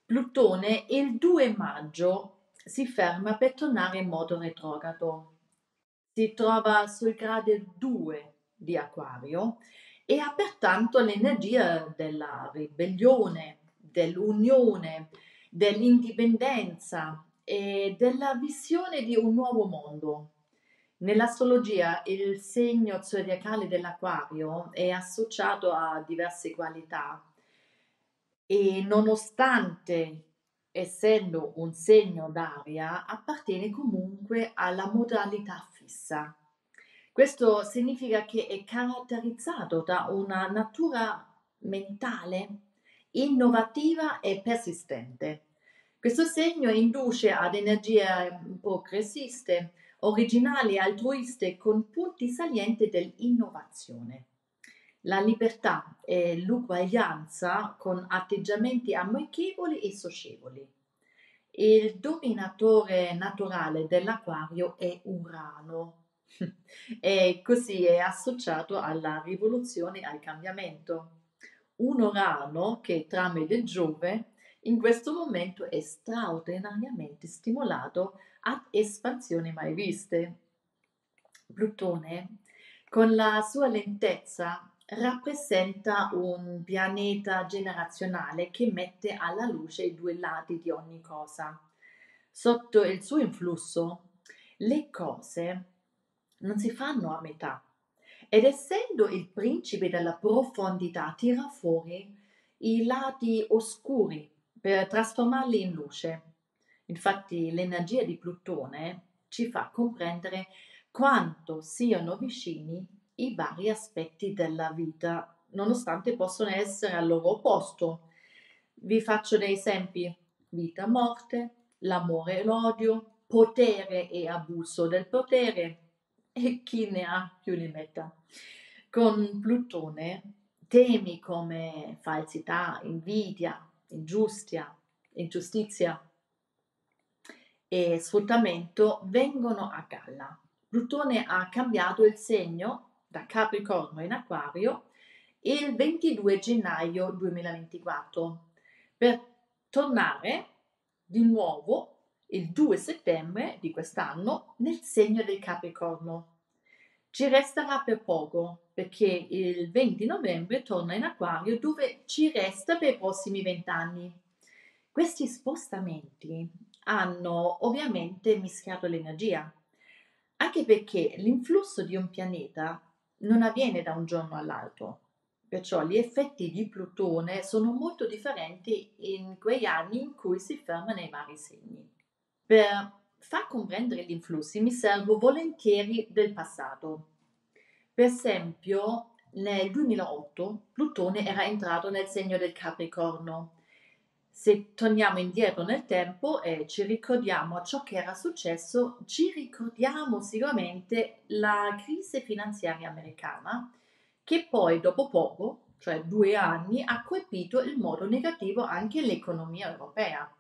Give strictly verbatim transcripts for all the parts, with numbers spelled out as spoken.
Plutone il due maggio si ferma per tornare in modo retrogrado. Si trova sul grado due di Acquario e ha pertanto l'energia della ribellione, dell'unione, dell'indipendenza e della visione di un nuovo mondo. Nell'astrologia il segno zodiacale dell'Acquario è associato a diverse qualità e nonostante essendo un segno d'aria, appartiene comunque alla modalità fissa. Questo significa che è caratterizzato da una natura mentale innovativa e persistente. Questo segno induce ad energie progressiste, originali e altruiste con punti salienti dell'innovazione. La libertà e l'uguaglianza con atteggiamenti amichevoli e socievoli. Il dominatore naturale dell'Acquario è Urano e così è associato alla rivoluzione e al cambiamento. Un Urano che tramite Giove in questo momento è straordinariamente stimolato ad espansioni mai viste. Plutone, con la sua lentezza, rappresenta un pianeta generazionale che mette alla luce i due lati di ogni cosa. Sotto il suo influsso, le cose non si fanno a metà ed essendo il principe della profondità tira fuori i lati oscuri per trasformarli in luce. Infatti l'energia di Plutone ci fa comprendere quanto siano vicini i vari aspetti della vita, nonostante possono essere al loro opposto. Vi faccio dei esempi: vita, morte, l'amore e l'odio, potere e abuso del potere e chi ne ha più ne metta. Con Plutone temi come falsità, invidia, ingiustia, ingiustizia e sfruttamento vengono a galla. Plutone ha cambiato il segno da Capricorno in Acquario il ventidue gennaio duemilaventiquattro per tornare di nuovo il due settembre di quest'anno nel segno del Capricorno. Ci resterà per poco perché il venti novembre torna in Acquario dove ci resta per i prossimi vent'anni. Questi spostamenti hanno ovviamente mischiato l'energia, anche perché l'influsso di un pianeta non avviene da un giorno all'altro, perciò gli effetti di Plutone sono molto differenti in quegli anni in cui si ferma nei vari segni. Per far comprendere gli influssi mi servo volentieri del passato. Per esempio, nel duemilaotto Plutone era entrato nel segno del Capricorno. Se torniamo indietro nel tempo e ci ricordiamo ciò che era successo, ci ricordiamo sicuramente la crisi finanziaria americana, che poi dopo poco, cioè due anni, ha colpito in modo negativo anche l'economia europea.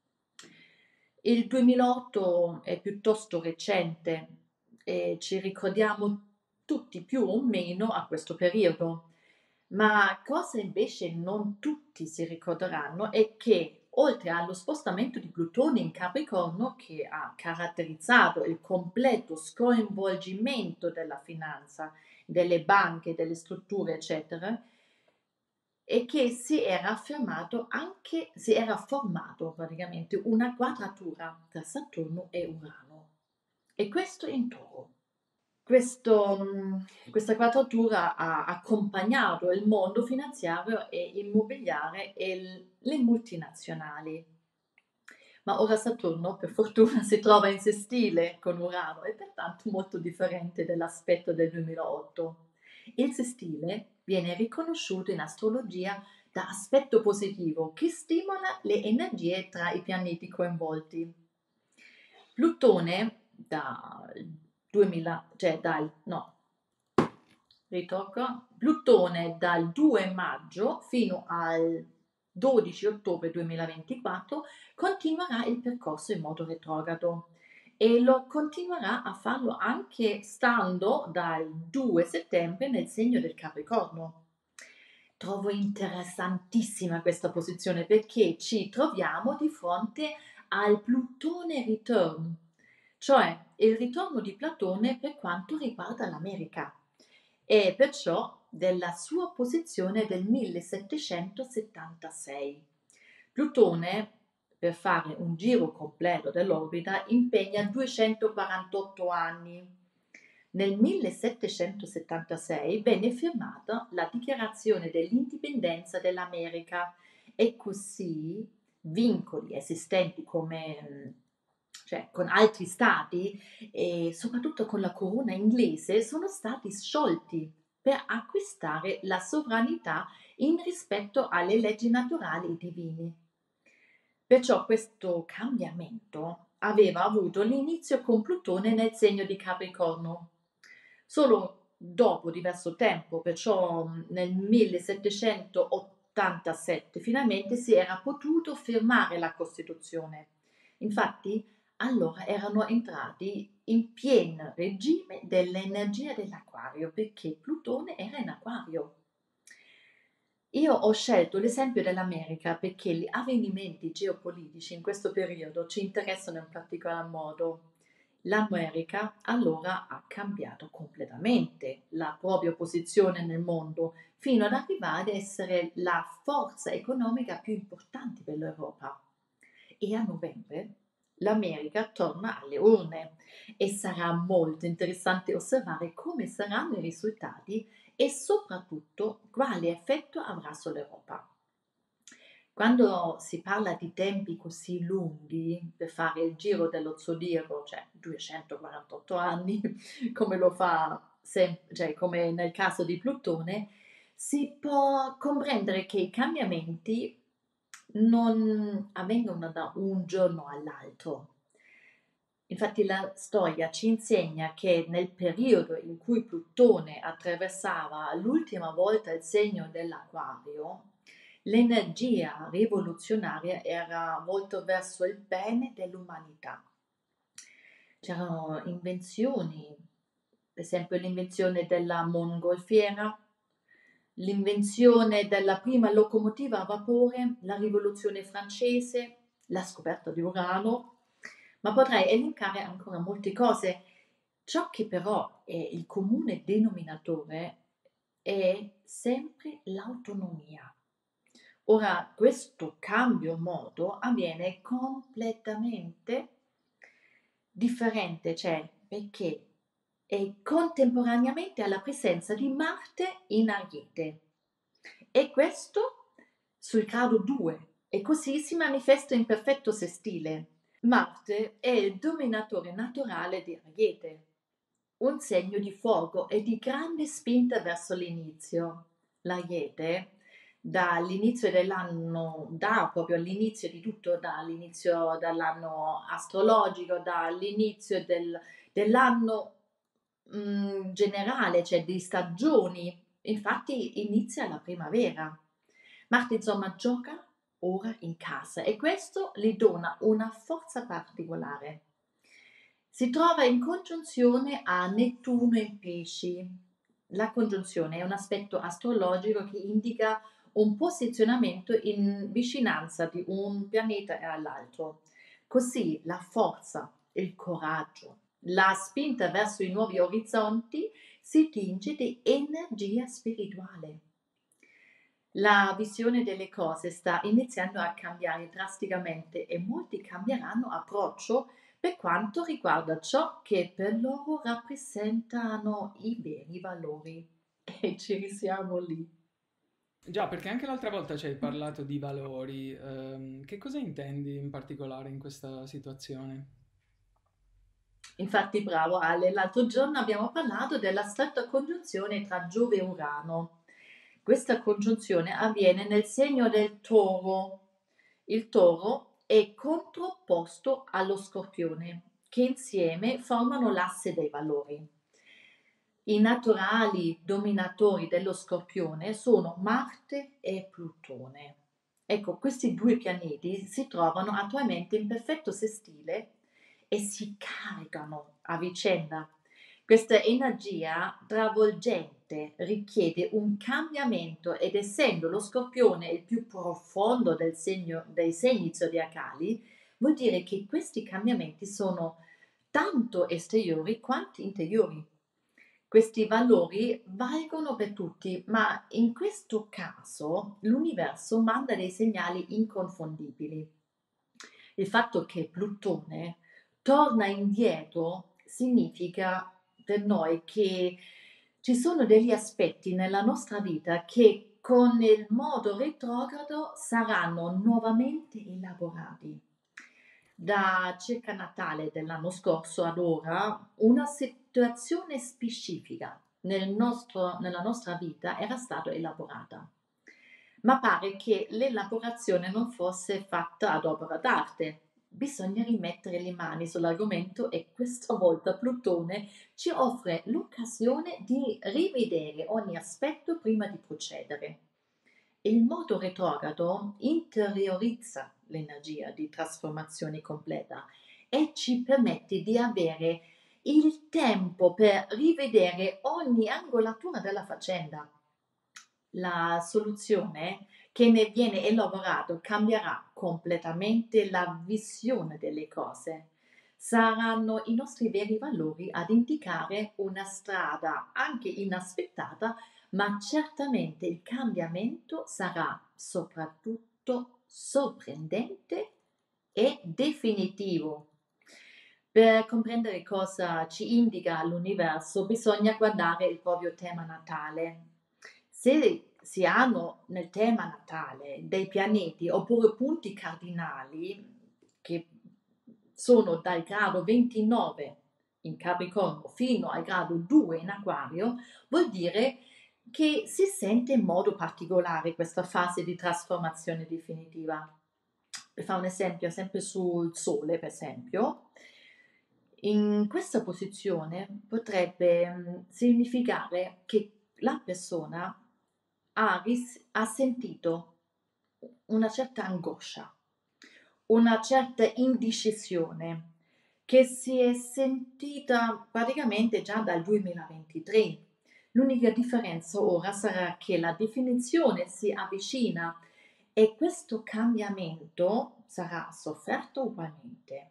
Il duemilaotto è piuttosto recente e ci ricordiamo tutti più o meno a questo periodo, ma cosa invece non tutti si ricorderanno è che oltre allo spostamento di Plutone in Capricorno che ha caratterizzato il completo sconvolgimento della finanza, delle banche, delle strutture, eccetera, e che si era affermato anche, si era formato praticamente una quadratura tra Saturno e Urano. E questo in Toro. Questo, mh, questa quadratura ha accompagnato il mondo finanziario e immobiliare e l- le multinazionali. Ma ora Saturno, per fortuna, si trova in sestile con Urano e pertanto molto differente dall'aspetto del duemilaotto. Il sestile viene riconosciuto in astrologia da aspetto positivo che stimola le energie tra i pianeti coinvolti. Plutone dal duemila, cioè dal, no, ritocco, Plutone dal due maggio fino al dodici ottobre duemilaventiquattro continuerà il percorso in modo retrogrado e lo continuerà a farlo anche stando dal due settembre nel segno del Capricorno. Trovo interessantissima questa posizione perché ci troviamo di fronte al Plutone Return, cioè il ritorno di Platone per quanto riguarda l'America e perciò della sua posizione del millesettecentosettantasei. Plutone, per fare un giro completo dell'orbita, impegna duecentoquarantotto anni. Nel millesettecentosettantasei venne firmata la Dichiarazione dell'Indipendenza dell'America e così vincoli esistenti come, cioè, con altri stati e soprattutto con la corona inglese sono stati sciolti per acquistare la sovranità in rispetto alle leggi naturali e divine. Perciò questo cambiamento aveva avuto l'inizio con Plutone nel segno di Capricorno. Solo dopo diverso tempo, perciò nel millesettecentottantasette, finalmente si era potuto firmare la Costituzione. Infatti, allora erano entrati in pieno regime dell'energia dell'Aquario, perché Plutone era in Acquario. Io ho scelto l'esempio dell'America perché gli avvenimenti geopolitici in questo periodo ci interessano in particolar modo. L'America allora ha cambiato completamente la propria posizione nel mondo fino ad arrivare ad essere la forza economica più importante per l'Europa. E a novembre l'America torna alle urne e sarà molto interessante osservare come saranno i risultati e soprattutto quale effetto avrà sull'Europa. Quando si parla di tempi così lunghi per fare il giro dello zodiaco, cioè duecentoquarantotto anni, come lo fa sem- cioè come nel caso di Plutone, si può comprendere che i cambiamenti non avvengono da un giorno all'altro. Infatti la storia ci insegna che nel periodo in cui Plutone attraversava l'ultima volta il segno dell'Aquario, l'energia rivoluzionaria era volta verso il bene dell'umanità. C'erano invenzioni, per esempio l'invenzione della mongolfiera, l'invenzione della prima locomotiva a vapore, la rivoluzione francese, la scoperta di Urano, ma potrei elencare ancora molte cose. Ciò che però è il comune denominatore è sempre l'autonomia. Ora, questo cambio modo avviene completamente differente, cioè perché è contemporaneamente alla presenza di Marte in Ariete e questo sul grado due e così si manifesta in perfetto sestile. Marte è il dominatore naturale di Ariete, un segno di fuoco e di grande spinta verso l'inizio. L'Ariete dall'inizio dell'anno, da proprio all'inizio di tutto, dall'inizio dall'anno astrologico, dall'inizio del, dell'anno mh, generale, cioè di stagioni, infatti inizia la primavera. Marte insomma gioca ora in casa e questo gli dona una forza particolare. Si trova in congiunzione a Nettuno in Pesci. La congiunzione è un aspetto astrologico che indica un posizionamento in vicinanza di un pianeta e all'altro. Così la forza, il coraggio, la spinta verso i nuovi orizzonti si tinge di energia spirituale. La visione delle cose sta iniziando a cambiare drasticamente e molti cambieranno approccio per quanto riguarda ciò che per loro rappresentano i veri valori. E ci risiamo lì. Già, perché anche l'altra volta ci hai parlato di valori. Ehm, che cosa intendi in particolare in questa situazione? Infatti, bravo Ale, l'altro giorno abbiamo parlato della stretta congiunzione tra Giove e Urano. Questa congiunzione avviene nel segno del Toro. Il Toro è contrapposto allo Scorpione, che insieme formano l'asse dei valori. I naturali dominatori dello Scorpione sono Marte e Plutone. Ecco, questi due pianeti si trovano attualmente in perfetto sestile e si caricano a vicenda. Questa energia travolgente richiede un cambiamento ed essendo lo Scorpione il più profondo del segno, dei segni zodiacali, vuol dire che questi cambiamenti sono tanto esteriori quanto interiori. Questi valori valgono per tutti, ma in questo caso l'universo manda dei segnali inconfondibili. Il fatto che Plutone torna indietro significa per noi che ci sono degli aspetti nella nostra vita che con il modo retrogrado saranno nuovamente elaborati. Da circa Natale dell'anno scorso ad ora, una situazione specifica nel nostro- nella nostra vita era stata elaborata, ma pare che l'elaborazione non fosse fatta ad opera d'arte. Bisogna rimettere le mani sull'argomento e questa volta Plutone ci offre l'occasione di rivedere ogni aspetto prima di procedere. Il modo retrogrado interiorizza l'energia di trasformazione completa e ci permette di avere il tempo per rivedere ogni angolatura della faccenda. La soluzione che ne viene elaborato cambierà completamente la visione delle cose. Saranno i nostri veri valori ad indicare una strada anche inaspettata, ma certamente il cambiamento sarà soprattutto sorprendente e definitivo. Per comprendere cosa ci indica l'universo bisogna guardare il proprio tema natale. Se si hanno nel tema natale dei pianeti oppure punti cardinali che sono dal grado ventinove in Capricorno fino al grado due in Acquario, vuol dire che si sente in modo particolare questa fase di trasformazione definitiva. Per fare un esempio, sempre sul Sole, per esempio, in questa posizione potrebbe mm, significare che la persona ha, ris- ha sentito una certa angoscia, una certa indecisione che si è sentita praticamente già dal duemilaventitré. L'unica differenza ora sarà che la definizione si avvicina e questo cambiamento sarà sofferto ugualmente,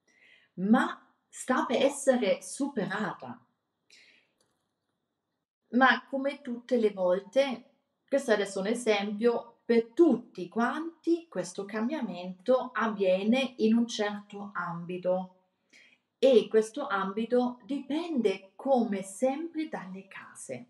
ma sta per essere superata. Ma come tutte le volte, questo è adesso un esempio, per tutti quanti questo cambiamento avviene in un certo ambito e questo ambito dipende come sempre dalle case.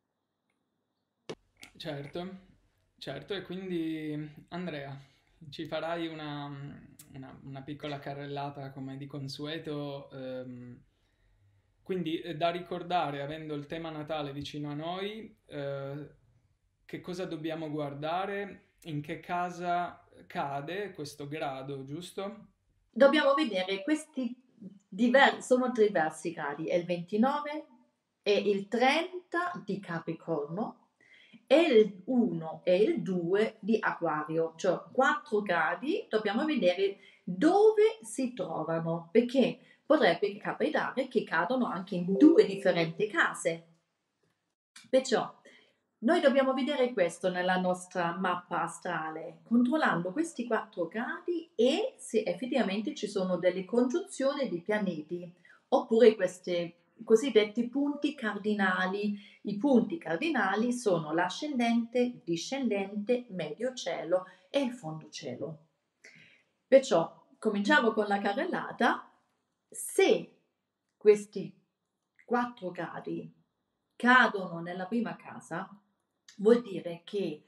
Certo, certo, e quindi Andrea, ci farai una, una- una piccola carrellata come di consueto, ehm, quindi eh, da ricordare, avendo il tema Natale vicino a noi, eh, che cosa dobbiamo guardare, in che casa cade questo grado, giusto? Dobbiamo vedere questi diver- sono diversi gradi, è il ventinove e il trenta di Capricorno e il uno e il due di Acquario, cioè quattro gradi, dobbiamo vedere dove si trovano, perché potrebbe capitare che cadono anche in due differenti case. Perciò noi dobbiamo vedere questo nella nostra mappa astrale, controllando questi quattro gradi e se effettivamente ci sono delle congiunzioni di pianeti, oppure questi cosiddetti punti cardinali. I punti cardinali sono l'ascendente, discendente, medio cielo e il fondo cielo. Perciò cominciamo con la carrellata. Se questi quattro gradi cadono nella prima casa, vuol dire che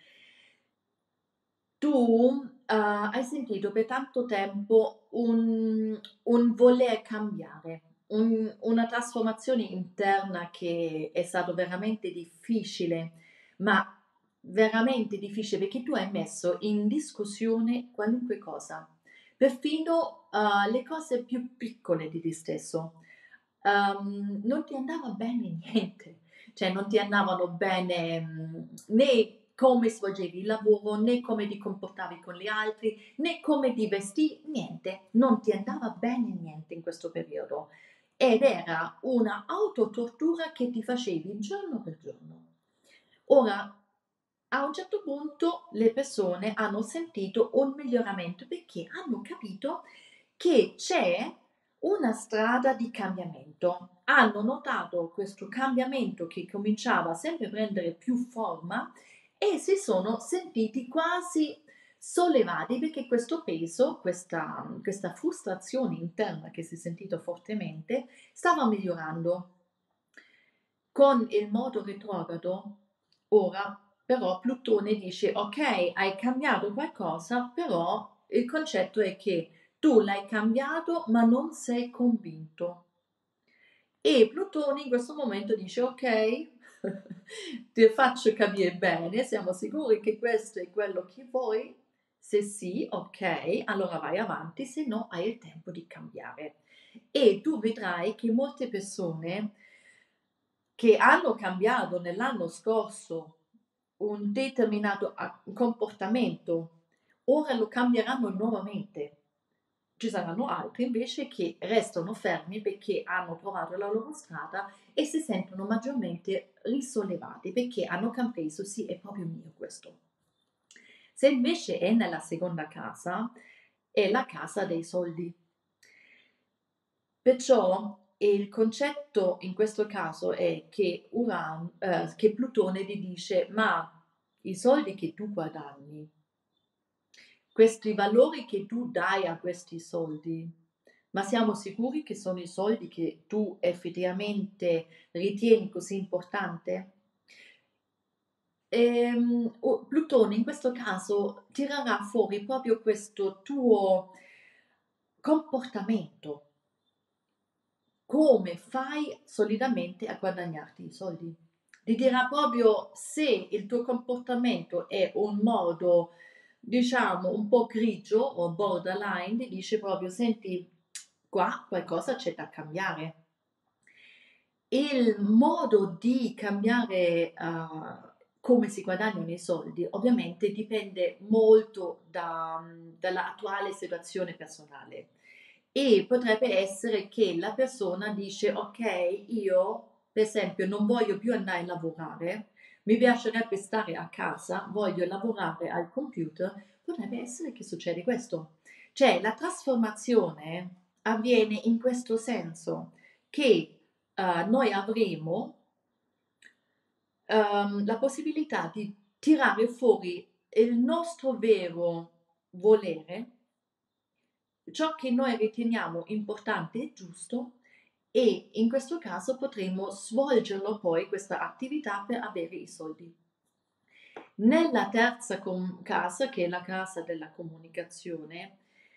tu eh, hai sentito per tanto tempo un, un voler cambiare, un- una trasformazione interna che è stato veramente difficile, ma veramente difficile perché tu hai messo in discussione qualunque cosa, perfino eh, le cose più piccole di te stesso. Ehm, non ti andava bene niente, cioè non ti andavano bene mh, né come svolgevi il lavoro, né come ti comportavi con gli altri, né come ti vestivi, niente, non ti andava bene niente in questo periodo. ed era una autotortura che ti facevi giorno per giorno. Ora, a un certo punto le persone hanno sentito un miglioramento perché hanno capito che c'è una strada di cambiamento. Hanno notato questo cambiamento che cominciava sempre a prendere più forma e si sono sentiti quasi sollevati perché questo peso, questa, questa frustrazione interna che si è sentito fortemente, stava migliorando. Con il modo retrogrado, ora però Plutone dice ok, hai cambiato qualcosa, però il concetto è che tu l'hai cambiato ma non sei convinto. E Plutone in questo momento dice ok, ti faccio capire bene, siamo sicuri che questo è quello che vuoi? Se sì, ok, allora vai avanti, se no hai il tempo di cambiare. E tu vedrai che molte persone che hanno cambiato nell'anno scorso un determinato comportamento, ora lo cambieranno nuovamente. Ci saranno altri invece che restano fermi perché hanno trovato la loro strada e si sentono maggiormente risollevati perché hanno compreso sì, è proprio mio questo. Se invece è nella seconda casa, è la casa dei soldi. Perciò il concetto in questo caso è che, Uran, eh, che Plutone ti dice ma i soldi che tu guadagni, questi valori che tu dai a questi soldi, ma siamo sicuri che sono i soldi che tu effettivamente ritieni così importante? Ehm, oh, Plutone in questo caso tirerà fuori proprio questo tuo comportamento. Come fai solitamente a guadagnarti i soldi? Ti dirà proprio se il tuo comportamento è un modo, diciamo, un po' grigio o borderline, ti dice proprio, senti, qua qualcosa c'è da cambiare. Il modo di cambiare uh, come si guadagnano i soldi ovviamente dipende molto da, dall'attuale situazione personale. E potrebbe essere che la persona dice ok, io per esempio non voglio più andare a lavorare, mi piacerebbe stare a casa, voglio lavorare al computer, potrebbe essere che succede questo. Cioè la trasformazione avviene in questo senso che uh, noi avremo um, la possibilità di tirare fuori il nostro vero volere, ciò che noi riteniamo importante e giusto, e in questo caso potremo svolgerlo poi questa attività per avere i soldi. Nella terza com- casa, che è la casa della comunicazione,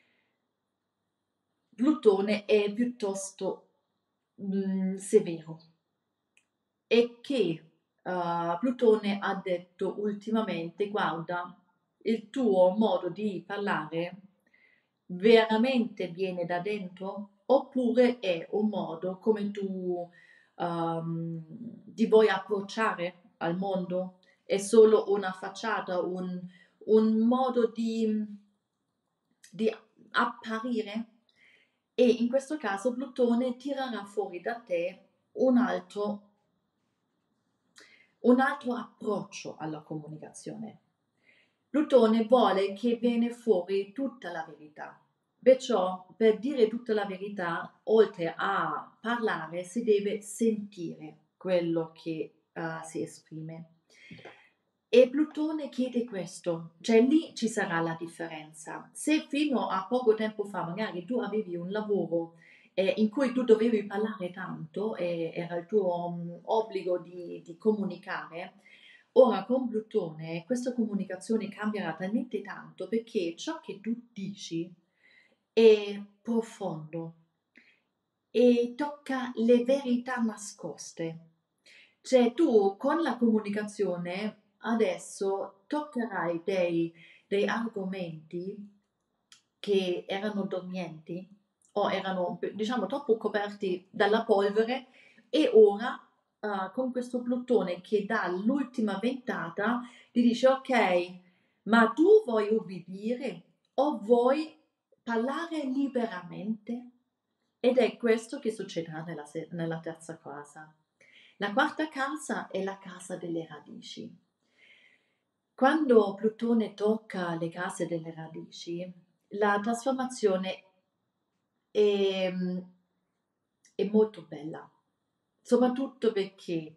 Plutone è piuttosto mh, severo e che uh, Plutone ha detto ultimamente guarda, il tuo modo di parlare veramente viene da dentro oppure è un modo come tu um, ti vuoi approcciare al mondo? È solo una facciata, un, un modo di, di apparire? E in questo caso Plutone tirerà fuori da te un altro, un altro approccio alla comunicazione. Plutone vuole che viene fuori tutta la verità. Perciò, per dire tutta la verità, oltre a parlare, si deve sentire quello che uh, si esprime. E Plutone chiede questo, cioè lì ci sarà la differenza. Se fino a poco tempo fa magari tu avevi un lavoro eh, in cui tu dovevi parlare tanto e era il tuo um, obbligo di, di comunicare, ora con Plutone questa comunicazione cambierà talmente tanto perché ciò che tu dici è profondo e tocca le verità nascoste. Cioè tu con la comunicazione adesso toccherai dei, dei argomenti che erano dormienti o erano diciamo troppo coperti dalla polvere e ora uh, con questo Plutone che dà l'ultima ventata ti dice ok, ma tu vuoi ubbidire o vuoi parlare liberamente? Ed è questo che succederà nella, se- nella terza casa. La quarta casa è la casa delle radici. Quando Plutone tocca le case delle radici, la trasformazione è, è molto bella, soprattutto perché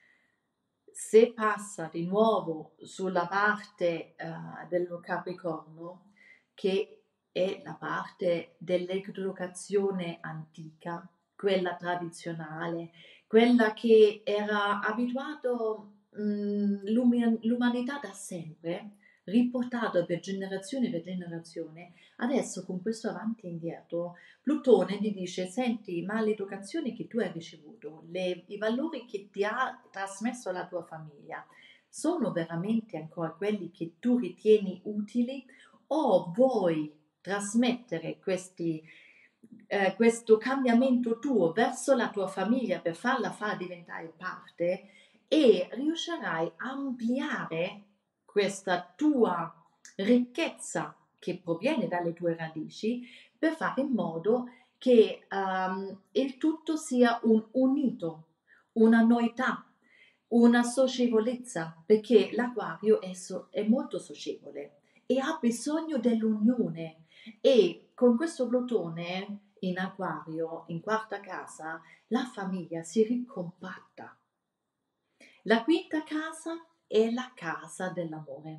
se passa di nuovo sulla parte eh, dello Capricorno, che è la parte dell'educazione antica, quella tradizionale, quella che era abituato mh, l'umi- l'umanità da sempre, riportato per generazione per generazione, adesso con questo avanti e indietro, Plutone gli dice: senti, ma l'educazione che tu hai ricevuto, le- i valori che ti ha trasmesso la tua famiglia, sono veramente ancora quelli che tu ritieni utili o vuoi trasmettere questi, eh, questo cambiamento tuo verso la tua famiglia per farla far diventare parte e riuscirai a ampliare questa tua ricchezza che proviene dalle tue radici per fare in modo che ehm, il tutto sia un unito, una noità, una socievolezza, perché l'acquario è, so- è molto socievole e ha bisogno dell'unione e con questo Plutone in acquario, in quarta casa, la famiglia si ricompatta. La quinta casa è la casa dell'amore,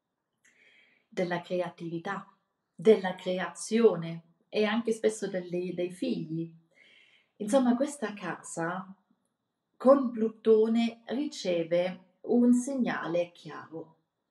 della creatività, della creazione e anche spesso delle- dei figli. Insomma, questa casa con Plutone riceve un segnale chiaro.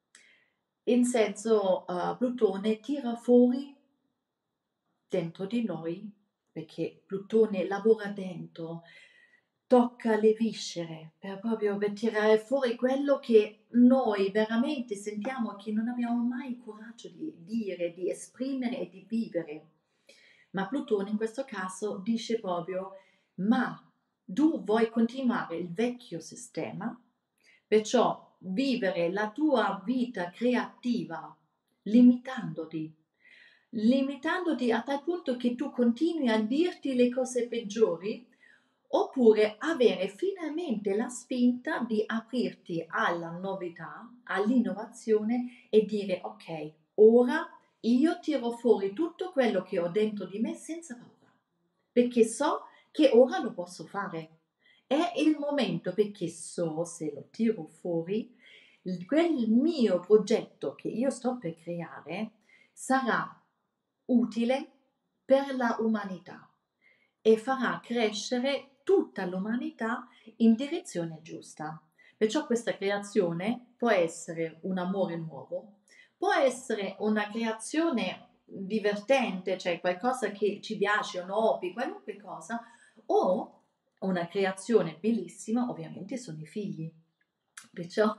In senso, uh, Plutone tira fuori dentro di noi, perché Plutone lavora dentro, tocca le viscere per proprio per tirare fuori quello che noi veramente sentiamo che non abbiamo mai il coraggio di dire, di esprimere e di vivere. Ma Plutone in questo caso dice proprio: ma tu vuoi continuare il vecchio sistema, perciò vivere la tua vita creativa limitandoti, limitandoti a tal punto che tu continui a dirti le cose peggiori, oppure avere finalmente la spinta di aprirti alla novità, all'innovazione e dire: ok, ora io tiro fuori tutto quello che ho dentro di me senza paura, perché so che ora lo posso fare. È il momento, perché so, se lo tiro fuori, quel mio progetto che io sto per creare sarà utile per la umanità e farà crescere tutta l'umanità in direzione giusta. Perciò questa creazione può essere un amore nuovo, può essere una creazione divertente, cioè qualcosa che ci piace, un hobby, qualunque cosa, o una creazione bellissima, ovviamente sono i figli. Perciò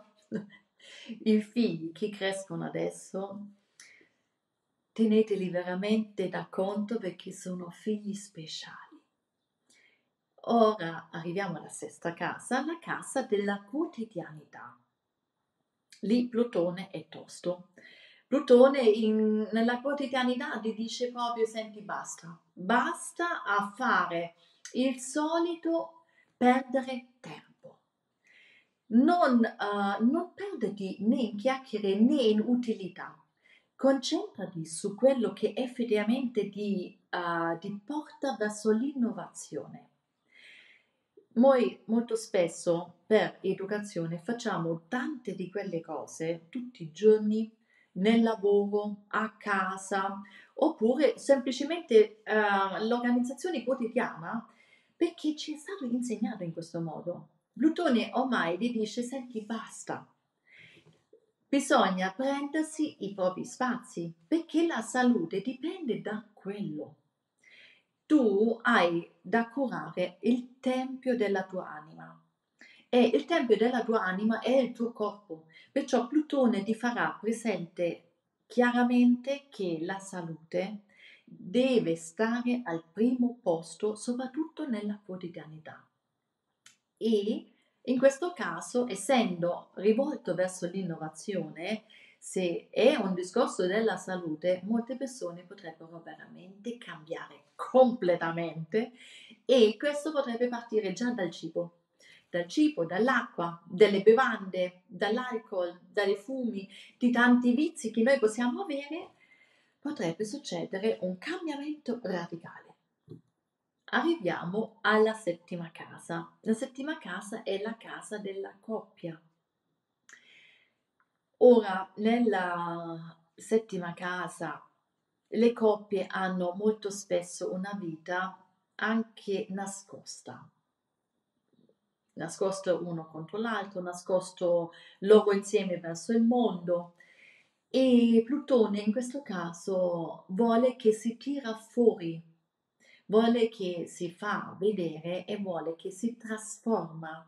i figli che crescono adesso, teneteli veramente da conto perché sono figli speciali. Ora arriviamo alla sesta casa, la casa della quotidianità. Lì Plutone è tosto. Plutone in- nella quotidianità ti dice proprio: senti, basta, basta a fare il solito perdere tempo. Non, eh, non perderti né in chiacchiere né in utilità. Concentrati su quello che effettivamente ti, eh, ti porta verso l'innovazione. Noi molto spesso per educazione facciamo tante di quelle cose tutti i giorni, nel lavoro, a casa, oppure semplicemente eh, l'organizzazione quotidiana, perché ci è stato insegnato in questo modo. Plutone ormai vi dice: senti, basta, bisogna prendersi i propri spazi, perché la salute dipende da quello. Tu hai da curare il tempio della tua anima e il tempio della tua anima è il tuo corpo, perciò Plutone ti farà presente chiaramente che la salute deve stare al primo posto, soprattutto nella quotidianità. E in questo caso, essendo rivolto verso l'innovazione, Se è un discorso della salute, molte persone potrebbero veramente cambiare completamente e questo potrebbe partire già dal cibo, dal cibo, dall'acqua, dalle bevande, dall'alcol, dai fumi, di tanti vizi che noi possiamo avere, potrebbe succedere un cambiamento radicale. Arriviamo alla settima casa. La settima casa è la casa della coppia. Ora, nella settima casa, le coppie hanno molto spesso una vita anche nascosta, nascosto uno contro l'altro, nascosto loro insieme verso il mondo. E Plutone in questo caso vuole che si tira fuori, vuole che si fa vedere e vuole che si trasforma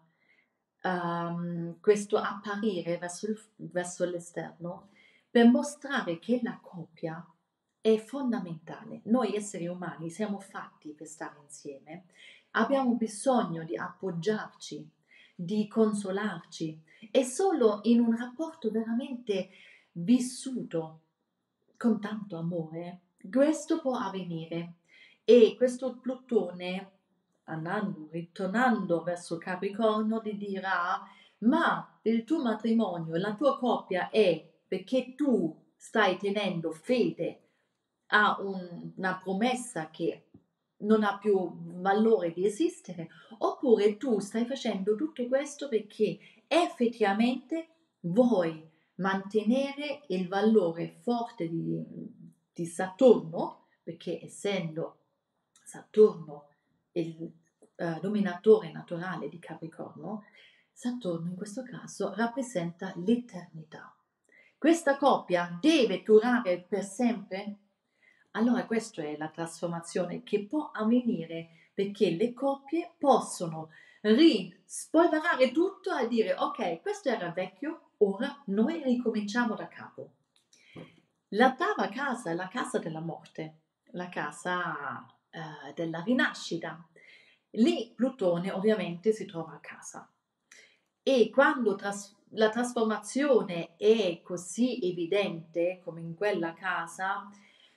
ehm, questo apparire verso, il- verso l'esterno per mostrare che la coppia è fondamentale. Noi esseri umani siamo fatti per stare insieme, abbiamo bisogno di appoggiarci, di consolarci e solo in un rapporto veramente vissuto con tanto amore, questo può avvenire. E questo Plutone, andando, ritornando verso Capricorno, ti dirà: ma il tuo matrimonio, la tua coppia è perché tu stai tenendo fede a un- una promessa che non ha più valore di esistere, oppure tu stai facendo tutto questo perché effettivamente vuoi mantenere il valore forte di, di Saturno, perché essendo Saturno il eh, dominatore naturale di Capricorno, Saturno in questo caso rappresenta l'eternità. Questa coppia deve durare per sempre? Allora questa è la trasformazione che può avvenire perché le coppie possono rispolverare tutto e dire ok, questo era vecchio, ora noi ricominciamo da capo. L'ottava casa è la casa della morte, la casa eh, della rinascita. Lì Plutone ovviamente si trova a casa e quando tras- la trasformazione è così evidente come in quella casa,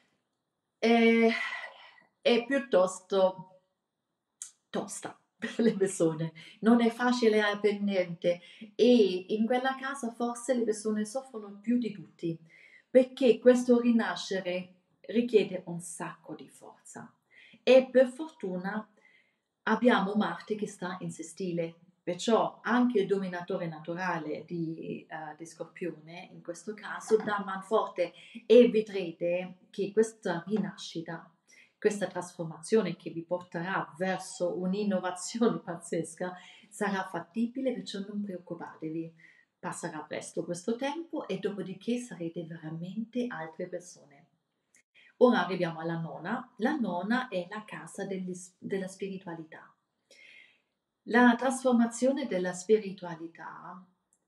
eh, è piuttosto tosta per le persone, non è facile per niente e in quella casa forse le persone soffrono più di tutti perché questo rinascere richiede un sacco di forza e per fortuna abbiamo Marte che sta in sestile, perciò anche il dominatore naturale di, eh, di Scorpione in questo caso dà manforte e vedrete che questa rinascita, questa trasformazione che vi porterà verso un'innovazione pazzesca sarà fattibile, perciò non preoccupatevi. Passerà presto questo tempo e dopodiché sarete veramente altre persone. Ora arriviamo alla nona. La nona è la casa degli- della spiritualità. La trasformazione della spiritualità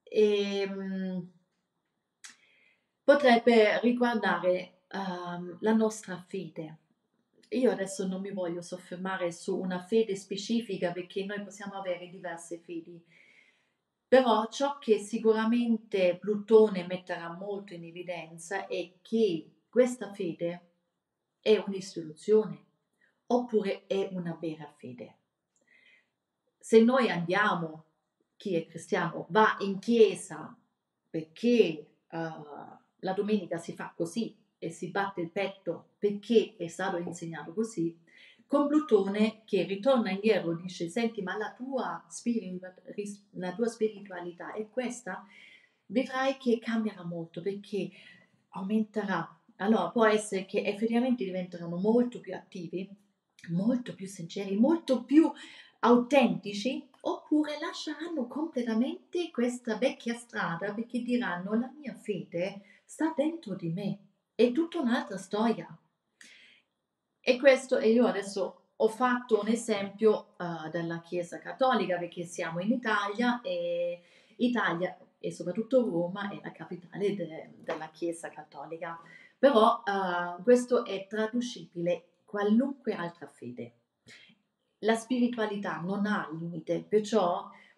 ehm, potrebbe riguardare ehm, la nostra fede. Io adesso non mi voglio soffermare su una fede specifica perché noi possiamo avere diverse fedi, però ciò che sicuramente Plutone metterà molto in evidenza è che questa fede è un'istituzione oppure è una vera fede. Se noi andiamo, chi è cristiano va in chiesa perché uh, la domenica si fa così e si batte il petto perché è stato insegnato così, con Plutone che ritorna indietro dice senti ma la tua, spiritu- la tua spiritualità è questa, vedrai che cambierà molto perché aumenterà. Allora può essere che effettivamente diventeranno molto più attivi, molto più sinceri, molto più autentici, oppure lasceranno completamente questa vecchia strada perché diranno la mia fede sta dentro di me, è tutta un'altra storia. E questo, e io adesso ho fatto un esempio uh, della Chiesa Cattolica perché siamo in Italia e Italia e soprattutto Roma è la capitale de- della Chiesa Cattolica, però uh, questo è traducibile qualunque altra fede. La spiritualità non ha limite, perciò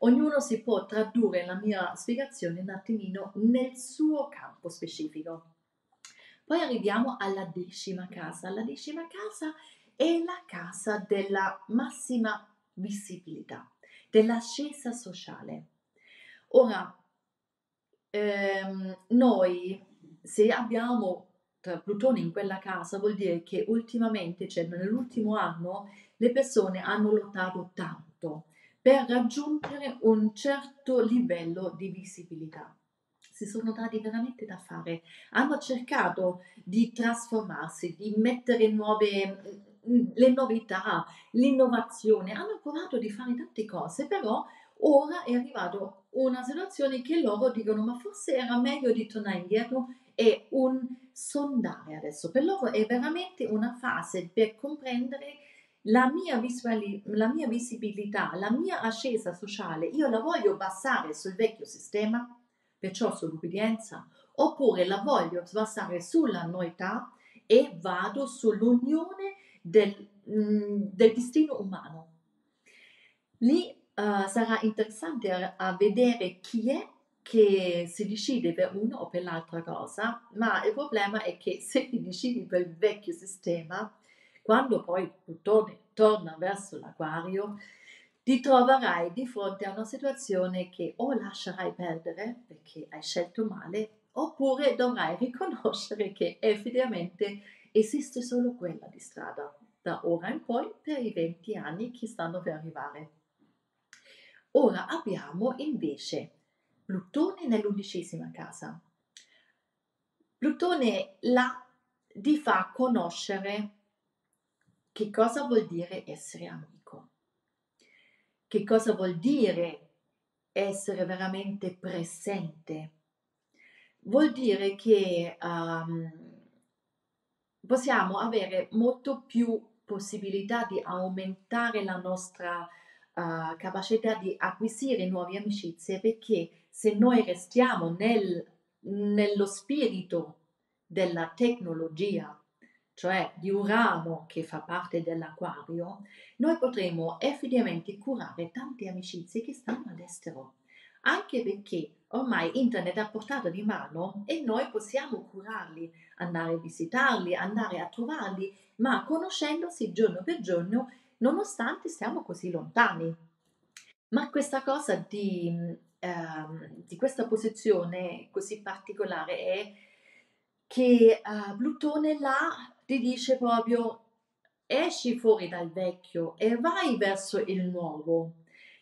ognuno si può tradurre la mia spiegazione un attimino nel suo campo specifico. Poi arriviamo alla decima casa. La decima casa è la casa della massima visibilità, dell'ascesa sociale. Ora, ehm, noi se abbiamo tra Plutone in quella casa vuol dire che ultimamente, cioè nell'ultimo anno, le persone hanno lottato tanto per raggiungere un certo livello di visibilità. Si sono dati veramente da fare, hanno cercato di trasformarsi, di mettere nuove, le novità, l'innovazione, hanno provato di fare tante cose, però ora è arrivato una situazione che loro dicono ma forse era meglio di tornare indietro e un sondare adesso. Per loro è veramente una fase per comprendere la mia, visuali- la mia visibilità, la mia ascesa sociale, io la voglio passare sul vecchio sistema, perciò sull'ubbidienza, oppure la voglio passare sulla novità e vado sull'unione del, mm, del destino umano. Lì eh, sarà interessante a, a vedere chi è che si decide per uno o per l'altra cosa, ma il problema è che se ti decidi per il vecchio sistema, quando poi Plutone torna verso l'Aquario, ti troverai di fronte a una situazione che o lascerai perdere perché hai scelto male, oppure dovrai riconoscere che effettivamente esiste solo quella di strada da ora in poi per i venti anni che stanno per arrivare. Ora abbiamo invece Plutone nell'undicesima casa. Plutone la ti fa conoscere che cosa vuol dire essere amico, che cosa vuol dire essere veramente presente. Vuol dire che um, possiamo avere molto più possibilità di aumentare la nostra uh, capacità di acquisire nuove amicizie, perché se noi restiamo nel, nello spirito della tecnologia, cioè di Urano che fa parte dell'Aquario, noi potremo effettivamente curare tante amicizie che stanno all'estero, anche perché ormai internet è a portata di mano e noi possiamo curarli, andare a visitarli, andare a trovarli, ma conoscendosi giorno per giorno, nonostante stiamo così lontani. Ma questa cosa di, ehm, di questa posizione così particolare è che uh, Plutone là ti dice proprio esci fuori dal vecchio e vai verso il nuovo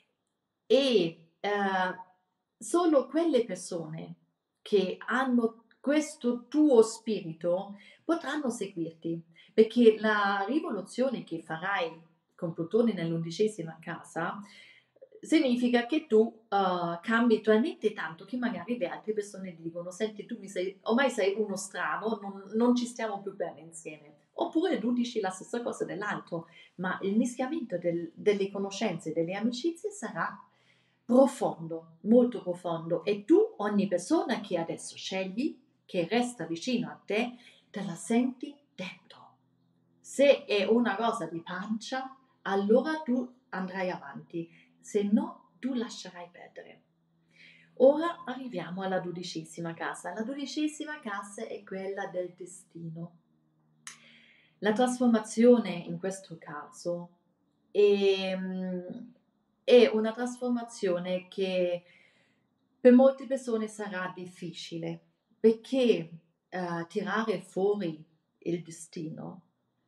e uh, solo quelle persone che hanno questo tuo spirito potranno seguirti, perché la rivoluzione che farai con Plutone nell'undicesima casa significa che tu uh, cambi talmente tanto che magari le altre persone ti dicono senti tu mi sei, ormai sei uno strano, non, non ci stiamo più bene insieme, oppure tu dici la stessa cosa dell'altro, ma il mischiamento del, delle conoscenze, delle amicizie sarà profondo, molto profondo e tu ogni persona che adesso scegli, che resta vicino a te, te la senti dentro. Se è una cosa di pancia, allora tu andrai avanti, se no tu lascerai perdere. Ora arriviamo alla dodicesima casa. La dodicesima casa è quella del destino. La trasformazione in questo caso è, è una trasformazione che per molte persone sarà difficile perché uh, tirare fuori il destino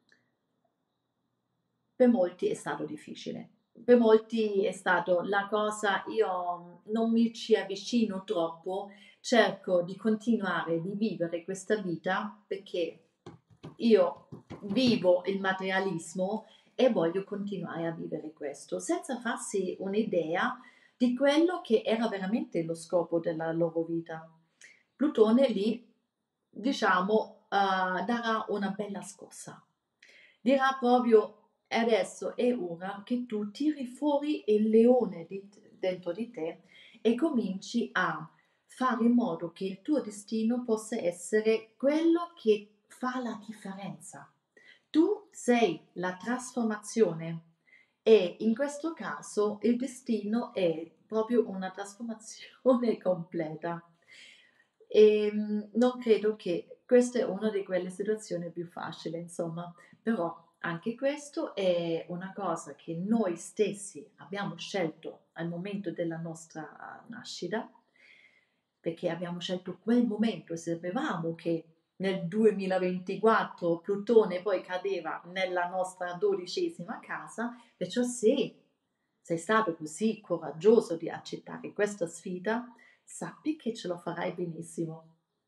per molti è stato difficile. Per molti è stato la cosa, io non mi ci avvicino troppo, cerco di continuare di vivere questa vita perché io vivo il materialismo e voglio continuare a vivere questo, senza farsi un'idea di quello che era veramente lo scopo della loro vita. Plutone lì, diciamo, uh, darà una bella scossa. Dirà proprio adesso è ora che tu tiri fuori il leone di, dentro di te e cominci a fare in modo che il tuo destino possa essere quello che fa la differenza. Tu sei la trasformazione e in questo caso il destino è proprio una trasformazione completa. E mm, non credo che questa è una di quelle situazioni più facili, insomma, però anche questo è una cosa che noi stessi abbiamo scelto al momento della nostra nascita, perché abbiamo scelto quel momento e sapevamo che nel duemilaventiquattro Plutone poi cadeva nella nostra dodicesima casa, perciò se sei stato così coraggioso di accettare questa sfida, sappi che ce lo farai benissimo.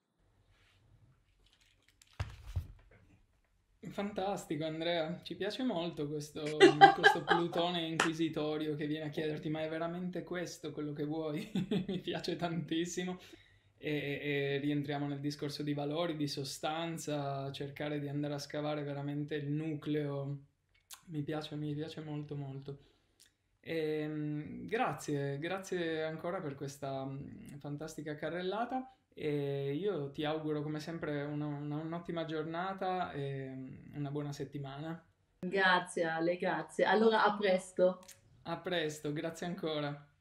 Fantastico Andrea, ci piace molto questo, questo Plutone inquisitorio che viene a chiederti ma è veramente questo quello che vuoi? Mi piace tantissimo e, e rientriamo nel discorso di valori, di sostanza, cercare di andare a scavare veramente il nucleo. Mi piace, mi piace molto molto. Ehm, grazie, grazie ancora per questa mm, fantastica carrellata e io ti auguro come sempre una- una- un'ottima giornata e mm, una buona settimana. Grazie Ale, grazie. Allora a presto. A presto, grazie ancora.